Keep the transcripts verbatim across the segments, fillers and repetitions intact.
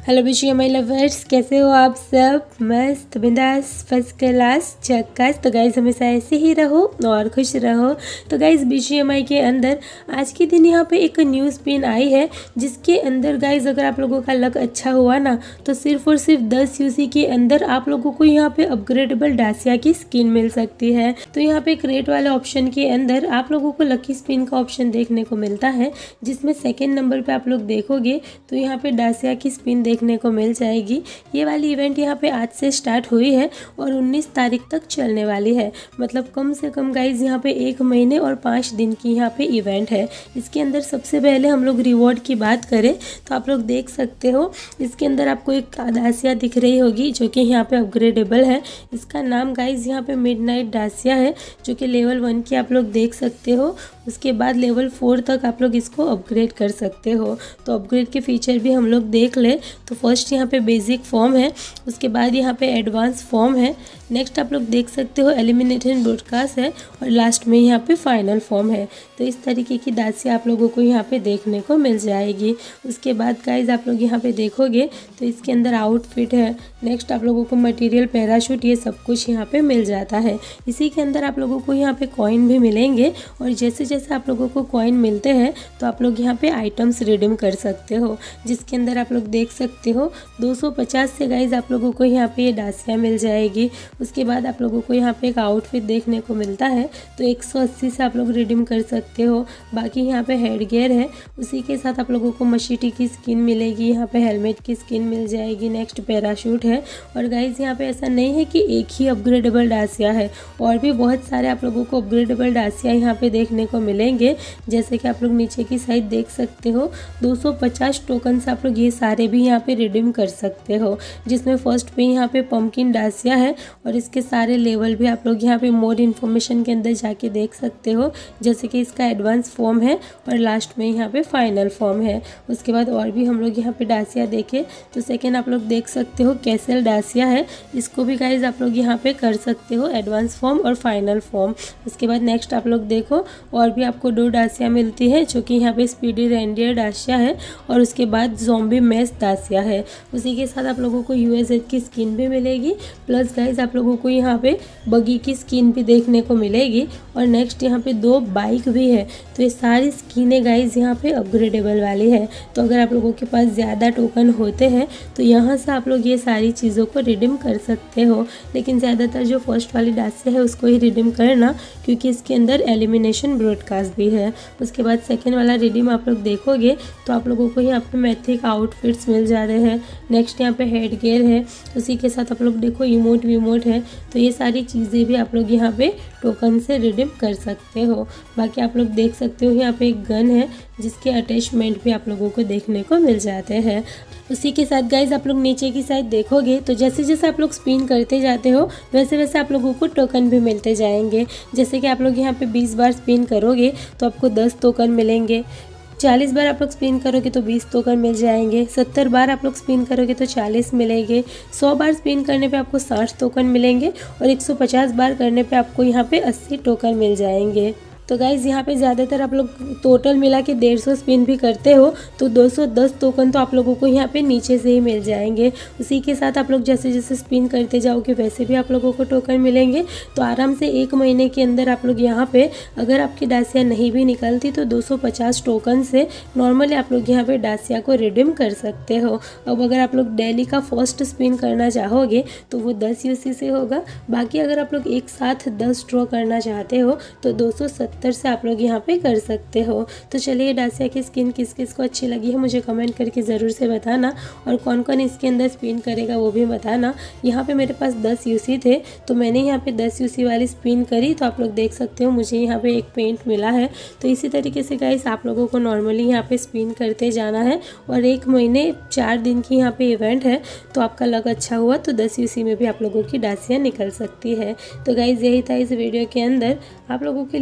Hello विशिया माई lovers, कैसे हो आप सब? मस्त बिंदास फर्स्ट क्लास झक्कास। तो गाइज़ हमेशा ऐसे ही रहो और खुश रहो। तो गाइज़ विशिया माई के अंदर आज के दिन यहाँ पे एक न्यू स्पिन आई है, जिसके अंदर गाइज़ अगर आप लोगों का लक अच्छा हुआ ना तो सिर्फ और सिर्फ दस यूसी के अंदर आप लोगों को यहाँ पे अपग्रेडेबल डासिया की स्किन मिल सकती है। तो यहाँ पे क्रिएट वाले ऑप्शन के अंदर आप लोगों को लकी स्पिन का ऑप्शन देखने को मिलता है, जिसमें सेकेंड नंबर पर आप लोग देखोगे तो यहाँ पे डासिया की स्पिन देखने को मिल जाएगी। ये वाली इवेंट यहाँ पे आज से स्टार्ट हुई है और उन्नीस तारीख तक चलने वाली है। मतलब कम से कम गाइज यहाँ पे एक महीने और पाँच दिन की यहाँ पे इवेंट है। इसके अंदर सबसे पहले हम लोग रिवॉर्ड की बात करें तो आप लोग देख सकते हो इसके अंदर आपको एक डासिया दिख रही होगी जो कि यहाँ पे अपग्रेडेबल है। इसका नाम गाइज यहाँ पे मिडनाइट डासिया है, जो कि लेवल वन की आप लोग देख सकते हो। उसके बाद लेवल फोर तक आप लोग इसको अपग्रेड कर सकते हो। तो अपग्रेड के फीचर भी हम लोग देख ले तो फर्स्ट यहाँ पे बेसिक फॉर्म है, उसके बाद यहाँ पे एडवांस फॉर्म है, नेक्स्ट आप लोग देख सकते हो एलिमिनेटेड ब्रॉडकास्ट है और लास्ट में यहाँ पे फाइनल फॉर्म है। तो इस तरीके की डासिया आप लोगों को यहाँ पे देखने को मिल जाएगी। उसके बाद गाइज आप लोग यहाँ पे देखोगे तो इसके अंदर आउटफिट है, नेक्स्ट आप लोगों को मटेरियल, पैराशूट, ये सब कुछ यहाँ पे मिल जाता है। इसी के अंदर आप लोगों को यहाँ पे कॉइन भी मिलेंगे और जैसे जैसे आप लोगों को कॉइन मिलते हैं तो आप लोग यहाँ पे आइटम्स रिडीम कर सकते हो, जिसके अंदर आप लोग देख सकते हो दो सौ पचास से गाइज आप लोगों को यहाँ पे ये डासिया मिल जाएगी। उसके बाद आप लोगों को यहाँ पे एक आउटफिट देखने को मिलता है तो एक सौ अस्सी से आप लोग रिडीम कर सकते हो। बाकी यहाँ पे हेड गियर है, उसी के साथ आप लोगों को मशीटी की स्किन मिलेगी, यहाँ पे हेलमेट की स्किन मिल जाएगी, नेक्स्ट पैराशूट है। और गाइज यहाँ पे ऐसा नहीं है कि एक ही अपग्रेडेबल डासिया है, और भी बहुत सारे आप लोगों को अपग्रेडेबल डासिया यहाँ पे देखने को मिलेंगे। जैसे कि आप लोग नीचे की साइड देख सकते हो दो सौ पचास टोकन से आप लोग ये सारे भी यहाँ पे रिडीम कर सकते हो, जिसमें फर्स्ट पे यहाँ पे पंपकिन डासिया है और इसके सारे लेवल भी आप लोग यहाँ पे मोर इन्फॉर्मेशन के अंदर जाके देख सकते हो। जैसे कि इसका एडवांस फॉर्म है और लास्ट में यहाँ पे फाइनल फॉर्म है। उसके बाद और भी हम लोग यहाँ पे डासिया देखें तो सेकेंड आप लोग देख सकते हो कैसल डासिया है, इसको भी गाइज आप लोग यहाँ पे कर सकते हो, एडवांस फॉर्म और फाइनल फॉर्म। उसके बाद नेक्स्ट आप लोग देखो और भी आपको दो डासिया मिलती है, जो कि यहाँ पे स्पीडी रेंडियर डासिया है और उसके बाद ज़ॉम्बी मेस डासिया है। उसी के साथ आप लोगों को यूएसएड की स्किन भी मिलेगी, प्लस गाइज आप लोगों को यहाँ पे बगी की स्किन भी देखने को मिलेगी और नेक्स्ट यहाँ पे दो बाइक भी है। तो ये सारी स्किनें गाइज यहाँ पे अपग्रेडेबल वाली है। तो अगर आप लोगों के पास ज़्यादा टोकन होते हैं तो यहाँ से आप लोग ये सारी चीज़ों को रिडीम कर सकते हो, लेकिन ज़्यादातर जो फर्स्ट वाली डासिया है उसको ही रिडीम करना, क्योंकि इसके अंदर एलिमिनेशन ब्रॉडकास्ट भी है। उसके बाद सेकेंड वाला रिडीम आप लोग देखोगे तो आप लोगों को यहाँ पे मैथिक आउटफिट्स मिल जा रहे हैं, नेक्स्ट यहाँ पे हेड गियर है, उसी के साथ आप लोग देखो इमोट विमोट है। तो ये सारी चीज़ें भी आप लोग यहाँ पे टोकन से रिडीम कर सकते हो। बाकी आप लोग देख सकते हो यहाँ पे एक गन है जिसके अटैचमेंट भी आप लोगों को देखने को मिल जाते हैं। उसी के साथ गाइज आप लोग नीचे की साइड देखोगे तो जैसे जैसे आप लोग स्पिन करते जाते हो वैसे वैसे आप लोगों को टोकन भी मिलते जाएंगे। जैसे कि आप लोग यहाँ पे बीस बार स्पिन करोगे तो आपको दस टोकन मिलेंगे, चालीस बार आप लोग स्पिन करोगे तो बीस टोकन मिल जाएंगे, सत्तर बार आप लोग स्पिन करोगे तो चालीस मिलेंगे, सौ बार स्पिन करने पे आपको साठ टोकन मिलेंगे और एक सौ पचास बार करने पे आपको यहाँ पे अस्सी टोकन मिल जाएंगे। तो गाइज़ यहाँ पे ज़्यादातर आप लोग टोटल मिला के डेढ़ सौ स्पिन भी करते हो तो दो सौ दस टोकन तो आप लोगों को यहाँ पे नीचे से ही मिल जाएंगे। उसी के साथ आप लोग जैसे जैसे स्पिन करते जाओगे वैसे भी आप लोगों को टोकन मिलेंगे। तो आराम से एक महीने के अंदर आप लोग यहाँ पे अगर आपकी डासिया नहीं भी निकलती तो दो सौ पचास टोकन से नॉर्मली आप लोग यहाँ पे डासिया को रिडीम कर सकते हो। अब अगर आप लोग डेली का फर्स्ट स्पिन करना चाहोगे तो वो दस यूसी से होगा। बाकी अगर आप लोग एक साथ दस ड्रॉ करना चाहते हो तो दो सौ सत्तर से आप लोग यहाँ पे कर सकते हो। तो चलिए डासिया की स्किन किस किस को अच्छी लगी है मुझे कमेंट करके ज़रूर से बताना, और कौन कौन इसके अंदर स्पिन करेगा वो भी बताना। यहाँ पे मेरे पास दस यूसी थे तो मैंने यहाँ पे दस यूसी वाली स्पिन करी, तो आप लोग देख सकते हो मुझे यहाँ पे एक पेंट मिला है। तो इसी तरीके से गाइस आप लोगों को नॉर्मली यहाँ पे स्पिन करते जाना है और एक महीने चार दिन की यहाँ पे इवेंट है। तो आपका लक अच्छा हुआ तो दस यूसी में भी आप लोगों की डासिया निकल सकती है। तो गाइस यही था इस वीडियो के अंदर। आप लोगों के लिए वीडियो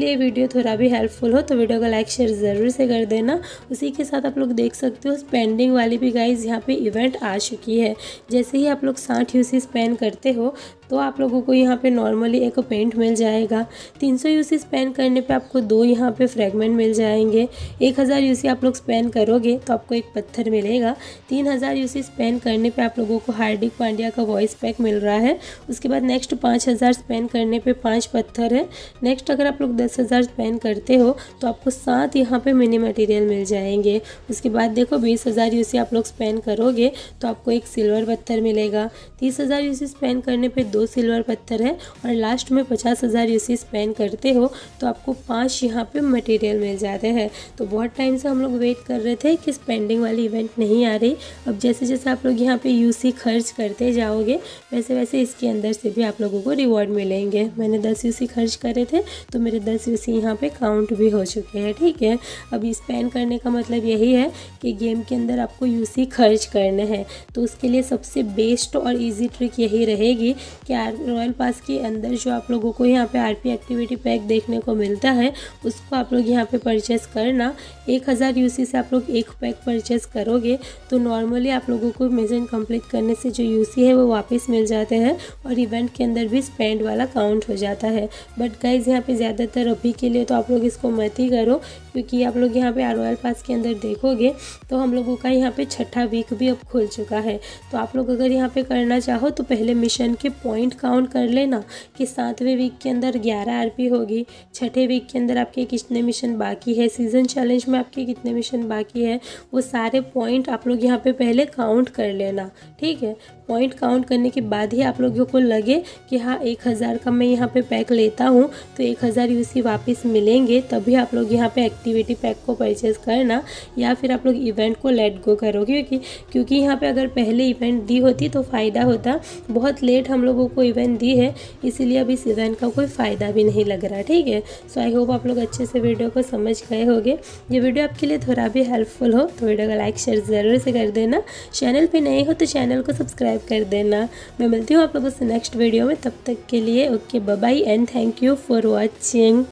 वीडियो थोड़ा भी हेल्पफुल हो तो वीडियो को लाइक शेयर ज़रूर से कर देना। उसी के साथ आप लोग देख सकते हो स्पेंडिंग वाली भी गाइज यहाँ पे इवेंट आ चुकी है। जैसे ही आप लोग साठ यूसी स्पेंड करते हो तो आप लोगों को यहाँ पे नॉर्मली एक पेंट मिल जाएगा। तीन सौ यूसी स्पेंड करने पे आपको दो यहाँ पे फ्रेगमेंट मिल जाएंगे। एक हज़ार यूसी आप लोग स्पेंड करोगे तो आपको एक पत्थर मिलेगा। तीन हज़ार यूसी स्पेंड करने पे आप लोगों को हार्दिक पांड्या का वॉइस पैक मिल रहा है। उसके बाद नेक्स्ट पाँच हज़ार स्पेंड करने पे पाँच पत्थर है। नेक्स्ट अगर आप लोग दस हज़ार स्पेंड करते हो तो आपको सात यहाँ पे मिनी मटेरियल मिल जाएंगे। उसके बाद देखो बीस हज़ार यूसी आप लोग स्पेंड करोगे तो आपको एक सिल्वर पत्थर मिलेगा। तीस हज़ार यूसी स्पेंड करने पे दो सिल्वर पत्थर है और लास्ट में पचास हज़ार यूसी स्पेंड करते हो तो आपको पांच यहाँ पे मटेरियल मिल जाते हैं। तो बहुत टाइम से हम लोग वेट कर रहे थे कि स्पेंडिंग वाली इवेंट नहीं आ रही। अब जैसे जैसे आप लोग यहाँ पे यूसी खर्च करते जाओगे वैसे वैसे इसके अंदर से भी आप लोगों को रिवॉर्ड मिलेंगे। मैंने दस यूसी खर्च करे थे तो मेरे दस यूसी यहाँ पे काउंट भी हो चुके हैं। ठीक है, अभी स्पेंड करने का मतलब यही है कि गेम के अंदर आपको यूसी खर्च करने हैं। तो उसके लिए सबसे बेस्ट और ईजी ट्रिक यही रहेगी कि रॉयल पास के अंदर जो आप लोगों को यहाँ पे आरपी एक्टिविटी पैक देखने को मिलता है उसको आप लोग यहाँ पे परचेस करना। एक हज़ार यूसी से आप लोग एक पैक परचेस करोगे तो नॉर्मली आप लोगों को मिशन कंप्लीट करने से जो यूसी है वो वापस मिल जाते हैं और इवेंट के अंदर भी स्पेंड वाला काउंट हो जाता है। बट गाइज यहाँ पे ज़्यादातर अभी के लिए तो आप लोग इसको मत ही करो, क्योंकि आप लोग यहाँ पे रॉयल पास के अंदर देखोगे तो हम लोगों का यहाँ पे छठा वीक भी अब खुल चुका है। तो आप लोग अगर यहाँ पे करना चाहो तो पहले मिशन के पॉइंट काउंट कर लेना कि सातवें वीक के अंदर ग्यारह आरपी होगी, छठे वीक के अंदर आपके कितने मिशन बाकी है, सीजन चैलेंज में आपके कितने मिशन बाकी है, वो सारे पॉइंट आप लोग यहाँ पे पहले काउंट कर लेना। ठीक है, पॉइंट काउंट करने के बाद ही आप लोगों को लगे कि हाँ एक हज़ार का मैं यहाँ पे पैक लेता हूँ तो एक हज़ार यूसी वापस मिलेंगे, तभी आप लोग यहाँ पे एक्टिविटी पैक को परचेज़ करना या फिर आप लोग इवेंट को लेट गो करोगे। क्योंकि क्योंकि यहाँ पे अगर पहले इवेंट दी होती तो फ़ायदा होता। बहुत लेट हम लोगों को इवेंट दी है इसीलिए अब इस इवेंट का कोई फ़ायदा भी नहीं लग रहा। ठीक है, सो आई होप आप लोग अच्छे से वीडियो को समझ गए होंगे। ये वीडियो आपके लिए थोड़ा भी हेल्पफुल हो तो वीडियो को लाइक शेयर ज़रूर से कर देना। चैनल पे नए हो तो चैनल को सब्सक्राइब कर देना। मैं मिलती हूँ आप लोगों से नेक्स्ट वीडियो में, तब तक के लिए okay bye bye and thank you for watching.